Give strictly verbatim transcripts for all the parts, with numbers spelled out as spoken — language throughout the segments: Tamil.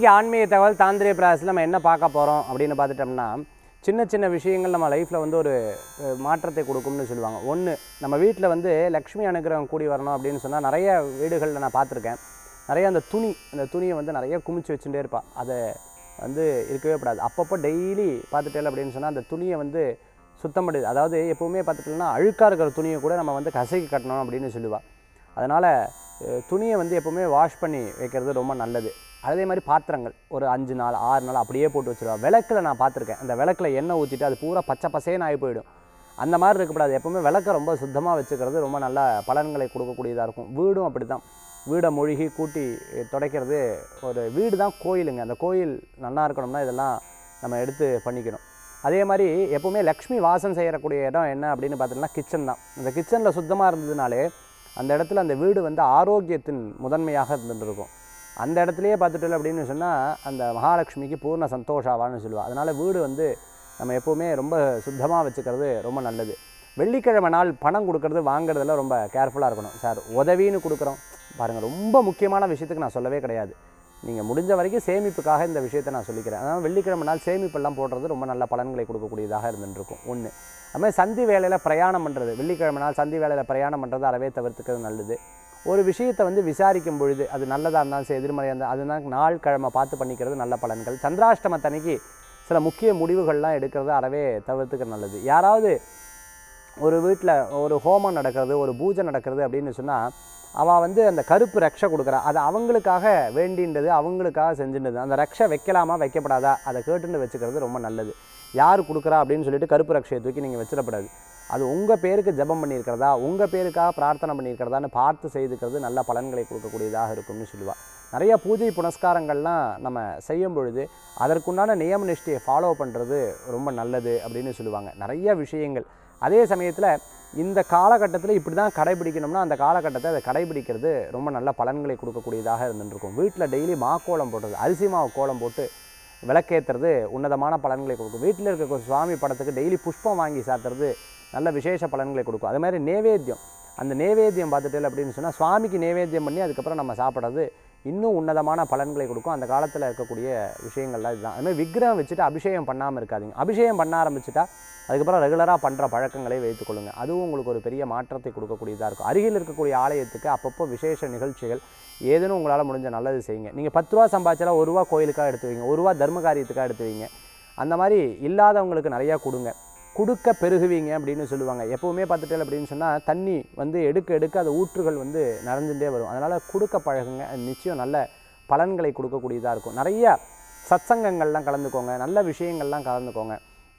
இன்றைக்கி ஆன்மீக தகவல் தாந்திரிய பிராயசத்தில் நம்ம என்ன பார்க்க போகிறோம் அப்படின்னு பார்த்துட்டோம்னா, சின்ன சின்ன விஷயங்கள் நம்ம லைஃப்பில் வந்து ஒரு மாற்றத்தை கொடுக்கும்னு சொல்லுவாங்க. ஒன்று, நம்ம வீட்டில் வந்து லக்ஷ்மி அனுகிரகம் கூடி வரணும் அப்படின்னு சொன்னால் நிறைய வீடுகளில் நான் பார்த்துருக்கேன். நிறைய அந்த துணி அந்த துணியை வந்து நிறைய குமிச்சு வச்சுட்டே இருப்பாள். அதை வந்து இருக்கவே கூடாது. அப்பப்போ டெய்லி பார்த்துட்டேன் அப்படின்னு சொன்னால் அந்த துணியை வந்து சுத்தம் பண்ணுது. அதாவது எப்போவுமே பார்த்துட்டோம்னா அழுக்காக இருக்கிற துணியை கூட நம்ம வந்து கசைக்கு கட்டணும் அப்படின்னு சொல்லுவாள். அதனால் துணியை வந்து எப்போவுமே வாஷ் பண்ணி வைக்கிறது ரொம்ப நல்லது. அதே மாதிரி பாத்திரங்கள் ஒரு அஞ்சு நாள் ஆறு நாள் அப்படியே போட்டு வச்சுருவா. விளக்கில் நான் பார்த்துருக்கேன், அந்த விளக்கில் எண்ணெய் ஊற்றிட்டு அது பூரா பச்சை பசேன்னு ஆகி போயிடும். அந்த மாதிரி இருக்கக்கூடாது. எப்போவுமே விளக்கை ரொம்ப சுத்தமாக வச்சுக்கிறது ரொம்ப நல்ல பலன்களை கொடுக்கக்கூடியதாக இருக்கும். வீடும் அப்படி தான். வீடை மொழிகி கூட்டி துடைக்கிறது. ஒரு வீடு தான் கோயிலுங்க. அந்த கோயில் நல்லா இருக்கணும்னா இதெல்லாம் நம்ம எடுத்து பண்ணிக்கணும். அதே மாதிரி எப்போவுமே லக்ஷ்மி வாசம் செய்யக்கூடிய இடம் என்ன அப்படின்னு பார்த்தீங்கன்னா கிச்சன் தான். அந்த கிச்சனில் சுத்தமாக இருந்ததுனாலே அந்த இடத்துல அந்த வீடு வந்து ஆரோக்கியத்தின் முதன்மையாக இருந்துட்டு இருக்கும். அந்த இடத்துலையே பார்த்துட்டு அப்படின்னு சொன்னால் அந்த மகாலட்சுமிக்கு பூர்ண சந்தோஷாவான்னு சொல்லுவாள். அதனால் வீடு வந்து நம்ம எப்போவுமே ரொம்ப சுத்தமாக வச்சுக்கிறது ரொம்ப நல்லது. வெள்ளிக்கிழமை நாள் பணம் கொடுக்கறது வாங்குறதுல ரொம்ப கேர்ஃபுல்லாக இருக்கணும். சார் உதவின்னு கொடுக்குறோம் பாருங்கள், ரொம்ப முக்கியமான விஷயத்துக்கு நான் சொல்லவே கிடையாது. நீங்கள் முடிஞ்ச வரைக்கும் சேமிப்புக்காக இந்த விஷயத்தை நான் சொல்லிக்கிறேன். அதனால் வெள்ளிக்கிழமை நாள் சேமிப்பெல்லாம் போடுறது ரொம்ப நல்ல பலன்களை கொடுக்கக்கூடியதாக இருந்துருக்கும். ஒன்று, அதுமாதிரி சந்தி வேலையில் பிரயாணம் பண்ணுறது, வெள்ளிக்கிழமை நாள் சந்தி வேலையில் பிரயாணம் பண்ணுறது அறவே தவிர்த்துக்கிறது நல்லது. ஒரு விஷயத்தை வந்து விசாரிக்கும் பொழுது அது நல்லதாக இருந்தாலும் சரி எதிர்மறையாக இருந்தால் அதுதான் நாள் கிழமை பார்த்து பண்ணிக்கிறது நல்ல பலன்கள். சந்திராஷ்டமத்தன்னைக்கு சில முக்கிய முடிவுகள்லாம் எடுக்கிறது அறவே தவிர்த்துக்கிறது நல்லது. யாராவது ஒரு வீட்டில் ஒரு ஹோமம் நடக்கிறது, ஒரு பூஜை நடக்கிறது அப்படின்னு சொன்னால் அவள் வந்து அந்த கருப்பு ரக்ஷை கொடுக்குறா. அது அவங்களுக்காக வேண்டின்றது, அவங்களுக்காக செஞ்சுன்றது. அந்த ரக்ஷை வைக்கலாமா வைக்கப்படாதா அதை கேட்டுன்னு வச்சுக்கிறது ரொம்ப நல்லது. யார் கொடுக்குறா அப்படின்னு சொல்லிட்டு கருப்பு ரக்ஷையை தூக்கி நீங்கள் வச்சிடப்படாது. அது உங்கள் பேருக்கு ஜபம் பண்ணியிருக்கிறதா, உங்கள் பேருக்காக பிரார்த்தனை பண்ணியிருக்கிறதான்னு பார்த்து செய்துக்கிறது நல்ல பலன்களை கொடுக்கக்கூடியதாக இருக்கும்னு சொல்லுவாள். நிறைய பூஜை புனஸ்காரங்கள்லாம் நம்ம செய்யும் பொழுது அதற்குண்டான நியம நிஷ்டையை ஃபாலோ பண்ணுறது ரொம்ப நல்லது அப்படின்னு சொல்லுவாங்க. நிறைய விஷயங்கள் அதே சமயத்தில் இந்த காலகட்டத்தில் இப்படி தான் கடைபிடிக்கணும்னா அந்த காலகட்டத்தை அதை கடைபிடிக்கிறது ரொம்ப நல்ல பலன்களை கொடுக்கக்கூடியதாக இருந்துருக்கும். வீட்டில் டெய்லி மாக்கோலம் போடுறது, அரிசி மாவு கோலம் போட்டு விளக்கேற்றுறது உன்னதமான பலன்களை கொடுக்கும். வீட்டில் இருக்க சுவாமி படத்துக்கு டெய்லி புஷ்பம் வாங்கி சாத்துறது நல்ல விசேஷ பலன்களை கொடுக்கும். அது மாதிரி நேவேத்தியம், அந்த நேவேத்தியம் பார்த்துட்டு அப்படின்னு சொன்னால் சுவாமிக்கு நேவேத்தியம் பண்ணி அதுக்கப்புறம் நம்ம சாப்பிட்றது இன்னும் உன்னதமான பலன்களை கொடுக்கும். அந்த காலத்தில் இருக்கக்கூடிய விஷயங்கள்லாம் இதுதான். அதுமாதிரி விக்கிரகம் வச்சுட்டு அபிஷேகம் பண்ணாமல் இருக்காதிங்க. அபிஷேகம் பண்ண ஆரம்பிச்சுட்டா அதுக்கப்புறம் ரெகுலராக பண்ணுற பழக்கங்களை வைத்துக்கொள்ளுங்க. அதுவும் உங்களுக்கு ஒரு பெரிய மாற்றத்தை கொடுக்கக்கூடியதாக இருக்கும். அருகில் இருக்கக்கூடிய ஆலயத்துக்கு அப்பப்போ விசேஷ நிகழ்ச்சிகள் ஏதேனும் உங்களால் முடிஞ்ச நல்லது செய்யுங்க. நீங்கள் பத்து ரூபா சம்பாதிச்சாலும் ஒரு ரூபா கோயிலுக்காக எடுத்து வைங்க, ஒரு ரூபா தர்ம காரியத்துக்காக எடுத்து வைங்க. அந்த மாதிரி இல்லாதவங்களுக்கு நிறையா கொடுங்க. கொடுக்க பெருகுவீங்க அப்படின்னு சொல்லுவாங்க. எப்போவுமே பார்த்துட்டேன் அப்படின்னு சொன்னால் தண்ணி வந்து எடுக்க எடுக்க அது ஊற்றுகள் வந்து நிறைஞ்சுட்டே வரும். அதனால் கொடுக்க பழகுங்க. அது நிச்சயம் நல்ல பலன்களை கொடுக்கக்கூடியதாக இருக்கும். நிறையா சத்சங்கங்கள்லாம் கலந்துக்கோங்க, நல்ல விஷயங்கள்லாம் கலந்துக்கோங்க.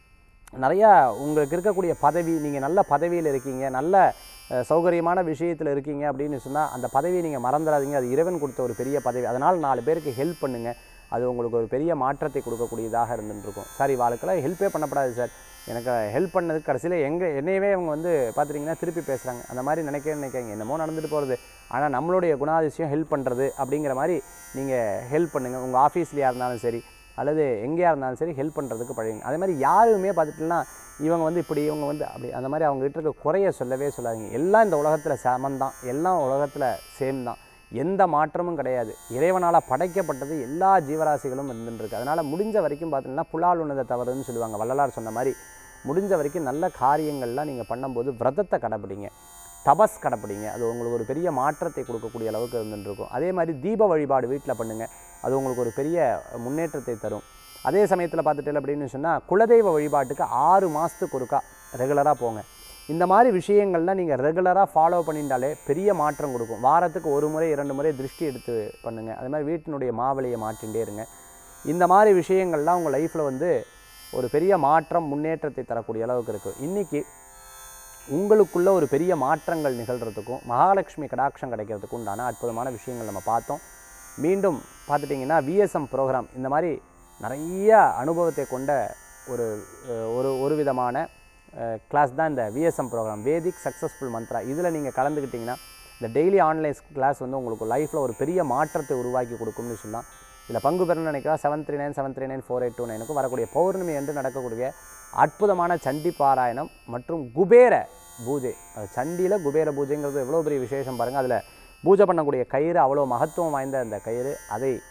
நிறையா உங்களுக்கு இருக்கக்கூடிய பதவி, நீங்கள் நல்ல பதவியில் இருக்கீங்க, நல்ல சௌகரியமான விஷயத்தில் இருக்கீங்க அப்படின்னு சொன்னால் அந்த பதவியை நீங்கள் மறந்துடாதீங்க. அது இறைவன் கொடுத்த ஒரு பெரிய பதவி. அதனால் நாலு பேருக்கு ஹெல்ப் பண்ணுங்கள். அது உங்களுக்கு ஒரு பெரிய மாற்றத்தை கொடுக்கக்கூடியதாக இருந்துருக்கும். சார் இவாளுக்கெல்லாம் ஹெல்ப்பே பண்ணப்படாது சார், எனக்கு ஹெல்ப் பண்ணதுக்கு கடைசியில் எங்கே என்னையவே அவங்க வந்து பார்த்துட்டிங்கன்னா திருப்பி பேசுகிறாங்க. அந்த மாதிரி நினைக்க நினைக்காங்க என்னமோ நடந்துட்டு போகிறது. ஆனால் நம்மளுடைய குணாதிசயம் ஹெல்ப் பண்ணுறது அப்படிங்கிற மாதிரி நீங்கள் ஹெல்ப் பண்ணுங்கள். உங்கள் ஆஃபீஸ்லையாக இருந்தாலும் சரி அல்லது எங்கேயா இருந்தாலும் சரி ஹெல்ப் பண்ணுறதுக்கு பழகுங்க. அதே மாதிரி யாருமே பார்த்துட்டுனா இவங்க வந்து இப்படி இவங்க வந்து அப்படி அந்த மாதிரி அவங்ககிட்ட இருக்க குறைய சொல்லவே சொல்லாதீங்க. எல்லாம் இந்த உலகத்தில் சமந்தான், எல்லாம் உலகத்தில் சேம் தான், எந்த மாற்றமும் கிடையாது. இறைவனால் படைக்கப்பட்டது எல்லா ஜீவராசிகளும் இருந்துருக்கு. அதனால் முடிஞ்ச வரைக்கும் பார்த்தீங்கன்னா புலால் உண்ணதை தவறுன்னு சொல்லுவாங்க. வள்ளலார் சொன்ன மாதிரி முடிஞ்ச வரைக்கும் நல்ல காரியங்கள்லாம் நீங்கள் பண்ணும்போது விரதத்தை கடைப்பிடிங்க, தபஸ் கடைப்பிடிங்க. அது உங்களுக்கு ஒரு பெரிய மாற்றத்தை கொடுக்கக்கூடிய அளவுக்கு இருந்துருக்கும். அதே மாதிரி தீப வழிபாடு வீட்டில் பண்ணுங்கள். அது உங்களுக்கு ஒரு பெரிய முன்னேற்றத்தை தரும். அதே சமயத்தில் பார்த்துட்டு அப்படின்னு சொன்னால் குலதெய்வ வழிபாட்டுக்கு ஆறு மாதத்துக்கு ஒருக்கா ரெகுலராக போங்க. இந்த மாதிரி விஷயங்கள்லாம் நீங்கள் ரெகுலராக ஃபாலோ பண்ணிட்டாலே பெரிய மாற்றம் கொடுக்கும். வாரத்துக்கு ஒரு முறை இரண்டு முறை திருஷ்டி எடுத்து பண்ணுங்கள். அது மாதிரி வீட்டினுடைய மாவலியை மாற்றிகிட்டே இருங்க. இந்த மாதிரி விஷயங்கள்லாம் உங்கள் லைஃப்பில் வந்து ஒரு பெரிய மாற்றம் முன்னேற்றத்தை தரக்கூடிய அளவுக்கு இருக்குது. இன்றைக்கி உங்களுக்குள்ள ஒரு பெரிய மாற்றங்கள் நிகழ்கிறதுக்கும் மகாலட்சுமி கடாட்சம் கிடைக்கிறதுக்கும் உண்டான அற்புதமான விஷயங்கள் நம்ம பார்த்தோம். மீண்டும் பார்த்துட்டிங்கன்னா விஎஸ்எம் ப்ரோக்ராம் இந்த மாதிரி நிறைய அனுபவத்தை கொண்ட ஒரு ஒரு ஒரு விதமான கிளாஸ் தான் இந்த VSM programme, Vedic successful mantra. இதில் நீங்கள் கலந்துக்கிட்டிங்கன்னா இந்த டெய்லி ஆன்லைன் கிளாஸ் வந்து உங்களுக்கு லைஃப்பில் ஒரு பெரிய மாற்றத்தை உருவாக்கி கொடுக்கும்னு சொல்லலாம். இதில் பங்கு பெறணும்னு நினைக்கிறா seven three nine seven three nine four eight two நைனுக்கும் வரக்கூடிய பௌர்ணமி என்று நடக்கக்கூடிய அற்புதமான சண்டி பாராயணம் மற்றும் குபேர பூஜை. அது சண்டியில் குபேர பூஜைங்கிறது எவ்வளோ பெரிய விசேஷம் பாருங்கள். அதில் பூஜை பண்ணக்கூடிய கயிறு அவ்வளோ மகத்துவம் வாய்ந்த அந்த கயிறு, அதை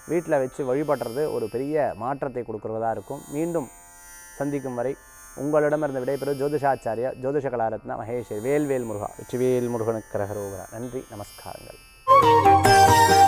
வீட்டில் வச்சு வழிபடுறது ஒரு பெரிய மாற்றத்தை கொடுக்குறதா இருக்கும். மீண்டும் சந்திக்கும் வரை உங்களிடமிருந்து விடைபெறும் ஜோதிஷாச்சாரியா ஜோதிஷ கலாரத்னா மகேஷ் வேல்வேல் முருகா வெற்றிவேல் முருகனுக்கு கரகரோகரா. நன்றி, நமஸ்காரங்கள்.